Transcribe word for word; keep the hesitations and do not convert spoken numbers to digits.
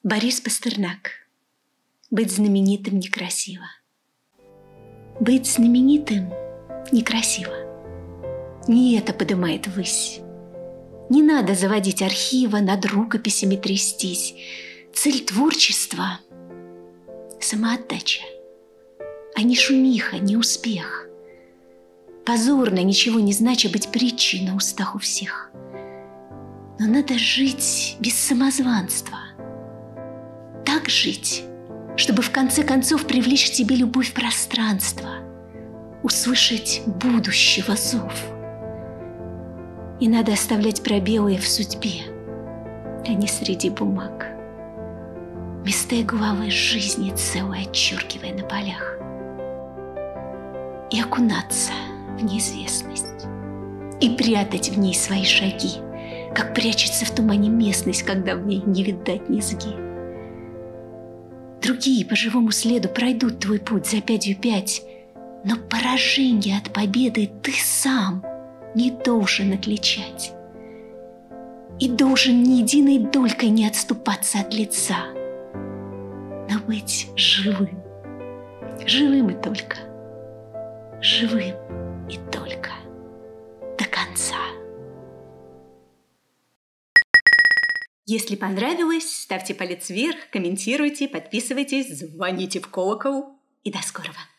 Борис Пастернак. Быть знаменитым некрасиво. Быть знаменитым некрасиво. Не это подымает ввысь. Не надо заводить архива, над рукописями трястись. Цель творчества – самоотдача, а не шумиха, не успех. Позорно, ничего не знача быть притчей на устах у всех. Но надо жить без самозванства. Так жить, чтобы в конце концов привлечь к тебе любовь пространства, услышать будущего зов. И надо оставлять пробелы в судьбе, а не среди бумаг. Места и главы жизни целые отчеркивая на полях. И окунаться в неизвестность, и прятать в ней свои шаги, как прячется в тумане местность, когда в ней не видать низги. Другие по живому следу пройдут твой путь за пятью пять, но поражение от победы ты сам не должен отличать. И должен ни единой долькой не отступаться от лица, но быть живым, живым и только, живым и только до конца. Если понравилось, ставьте палец вверх, комментируйте, подписывайтесь, звоните в колокол. И до скорого!